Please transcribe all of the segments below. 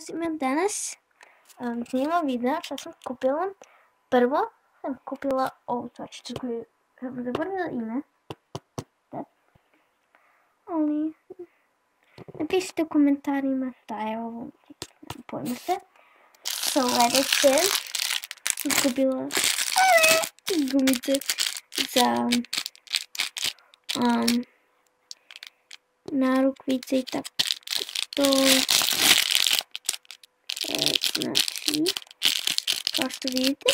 Ima danas snimam video što sam kupila. Prvo sam kupila ovu točicu koju sam zaboravila ime. Ali napišite u komentarima šta je ovo. Nemam pojma šta. Sledeće sam kupila gumice za narukvice i tako to. Znači, kao što vidite,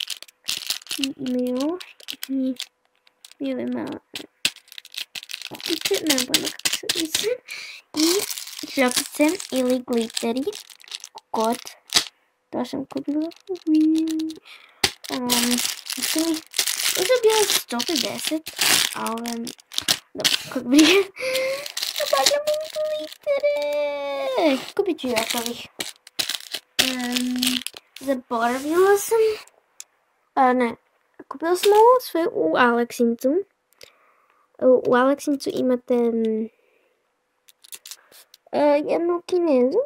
imaju i ove malo kupice, ne znam kako se misli, i žapice ili gliteri, kod, to sam kupila, ovo je bilo 150, a ove, dobro, kako brije, obavljamo glitere, kupit ću još ovih. Zaboravila sam, ne, kupila sam ovo sve u Aleksincu. U Aleksincu imate jednu Kinezu,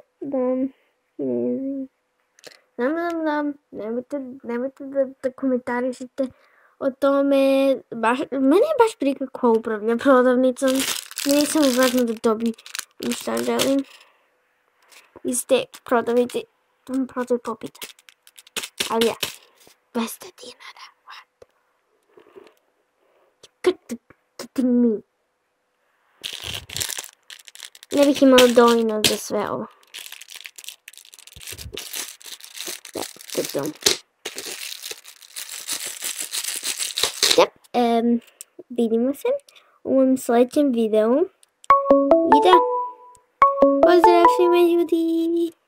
nemojte da komentarišite o tome, mene je baš briga ko upravlja prodavnicom, nisam uzvatno da dobi šta želim iz te prodavnice. Prodaju popita. Ali ja, 200 dinara, what? Kidding me. Ne bih imala dovoljno za sve ovo. Da, to je to. Vidimo se u ovom sljedećem videu. I da, pozdrav svima ljudi!